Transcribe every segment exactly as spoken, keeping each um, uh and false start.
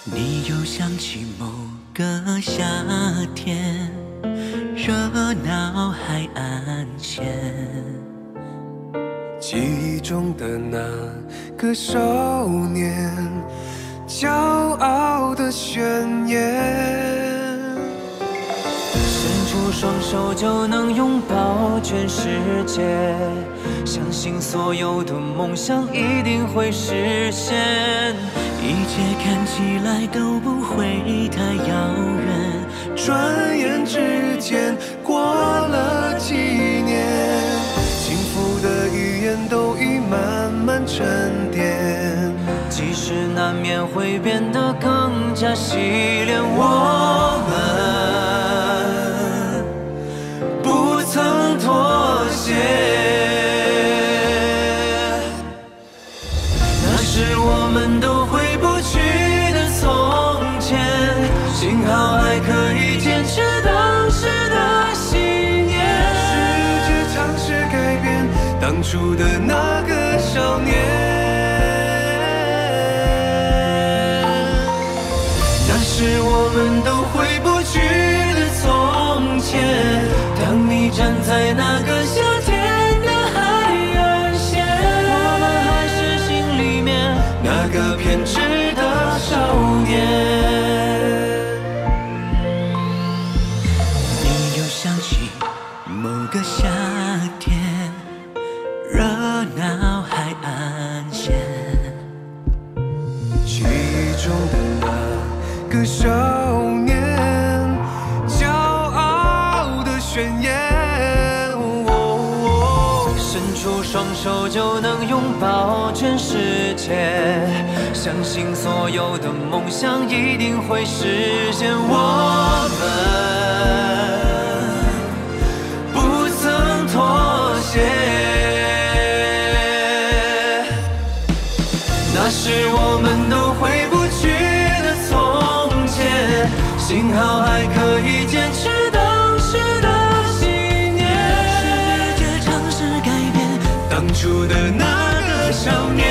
你又想起某个夏天，热闹海岸线， 记忆中的那个少年，骄傲的宣言， 伸出双手就能拥抱全世界，相信所有的梦想一定会实现。 一切看起来都不会太遥远， 转眼之间过了几年，幸福的语言都已慢慢沉淀， 即使难免会变得更加洗练，我们不曾妥协。那是我们都回不去的从前，幸好还可以坚持当时的信念。 世界尝试改变当初的那个少年， 那是我们都回不去的从前。当你站在那个夏天的海岸线，我们还是心里面那个偏执的少年。 你又想起某个夏天，热闹海岸线， 记忆中的那个少年，骄傲的宣言， 伸出双手就能拥抱全世界，相信所有的梦想一定会实现。我们不曾妥协，那是我们都回不去的从前，幸好还可以坚持当时的信念。 世界尝试改变当初的那个少年，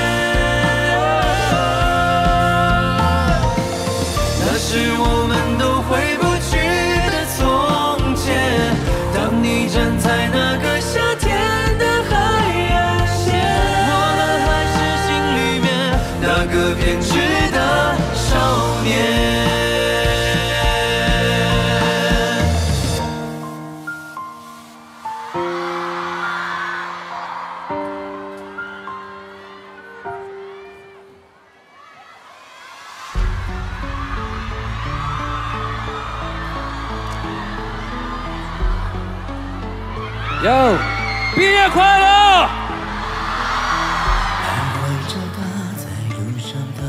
那是我们都回不去的从前。当你站在那个夏天的海岸线，我们还是心里面那个偏执的少年。 哟，毕业快乐！ 徘徊着的，在路上的，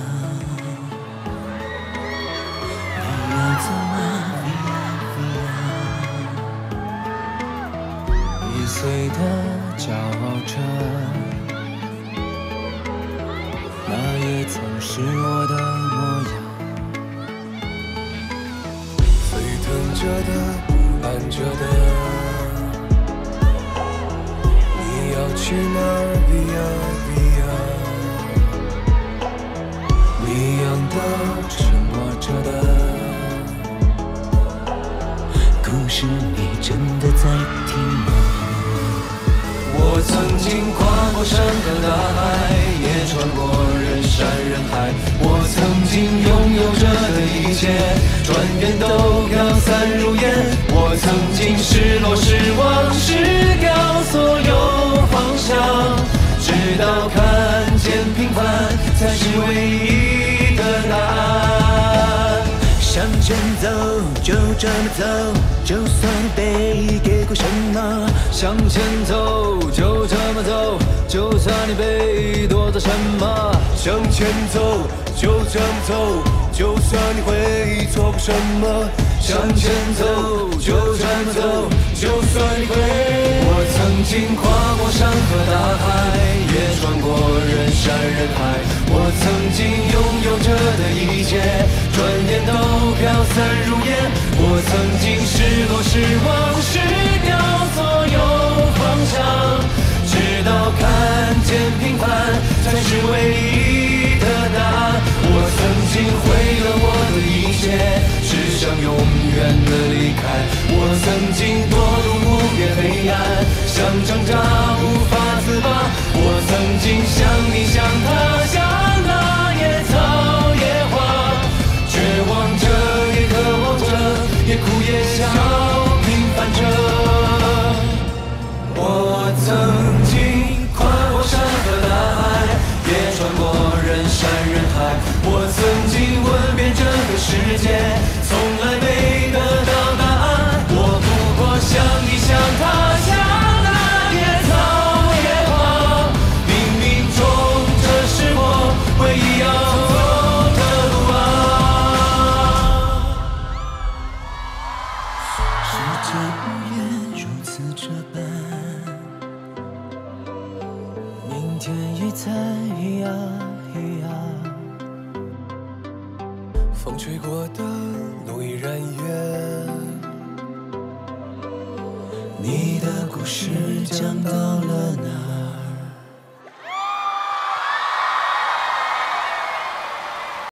你要走吗？ 易碎的骄傲着，那也曾是我的模样。 沸腾着的，不安着的，你要去哪儿？Via Via， 一样的沉默着的， 故事你真的在听吗？ 我曾经跨过山和大海，也穿过人山人海。我曾经拥有着的一切，转眼都飘散如烟。我曾经失落失望失掉所有方向，直到看见平凡才是唯一的答案。 向前走，就这么走，就算被给过什么。 向前走，就这么走，就算你被夺走什么。 向前走，就这么走，就算你会错过什么。 向前走，就这么走，就算你会。我曾经跨过山和大海，也穿过人山人海。我曾经拥有着的一切，转眼都飘散如烟。我曾经失落失望失掉所有方向，直到看见平凡才是唯一的答案。我曾经会有界，只想永远的离开。我曾经堕入无边黑暗，想挣扎无法自拔。我曾经像你像他，像那野草野花，绝望着也渴望着，也哭也笑，平凡着。我曾经跨过山和大海，也穿过人山人海。我曾经问遍这个世界，从来没得到答案。我不过像你像他，像那野草野花。冥冥中，这是我唯一要走的路啊。 世界无言如此这般，明天已在咿呀咿呀。 风吹过的路依然远， 你的故事讲到了哪？